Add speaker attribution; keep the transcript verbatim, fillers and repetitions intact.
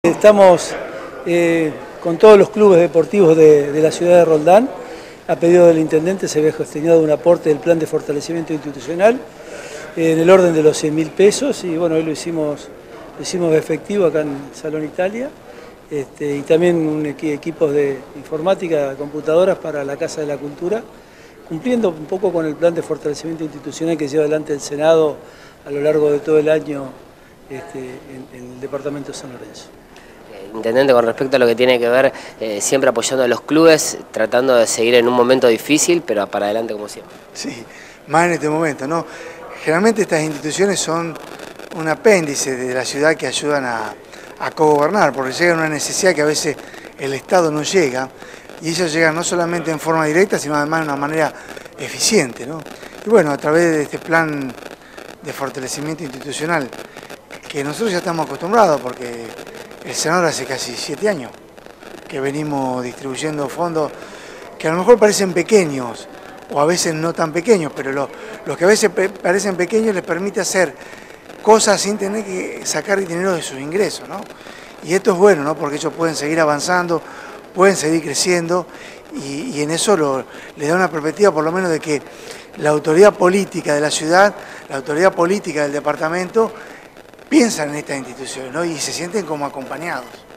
Speaker 1: Estamos eh, con todos los clubes deportivos de, de la ciudad de Roldán. A pedido del intendente se había gestionado un aporte del plan de fortalecimiento institucional eh, en el orden de los cien mil pesos y bueno, hoy lo hicimos, lo hicimos efectivo acá en Salón Italia este, y también un equi equipos de informática, computadoras para la Casa de la Cultura, cumpliendo un poco con el plan de fortalecimiento institucional que lleva adelante el Senado a lo largo de todo el año este, en, en el departamento de San Lorenzo.
Speaker 2: Intendente, con respecto a lo que tiene que ver eh, siempre apoyando a los clubes, tratando de seguir en un momento difícil, pero para adelante como siempre.
Speaker 3: Sí, más en este momento, ¿no? Generalmente estas instituciones son un apéndice de la ciudad que ayudan a, a cogobernar, porque llega una necesidad que a veces el Estado no llega, y ellos llegan no solamente en forma directa, sino además de una manera eficiente, ¿no? Y bueno, a través de este plan de fortalecimiento institucional, que nosotros ya estamos acostumbrados, porque el Senado hace casi siete años que venimos distribuyendo fondos que a lo mejor parecen pequeños o a veces no tan pequeños, pero los, los que a veces parecen pequeños les permite hacer cosas sin tener que sacar dinero de sus ingresos, ¿no? Y esto es bueno, ¿no? Porque ellos pueden seguir avanzando, pueden seguir creciendo y, y en eso lo, les da una perspectiva por lo menos de que la autoridad política de la ciudad, la autoridad política del departamento, piensan en estas instituciones, ¿no? Y se sienten como acompañados.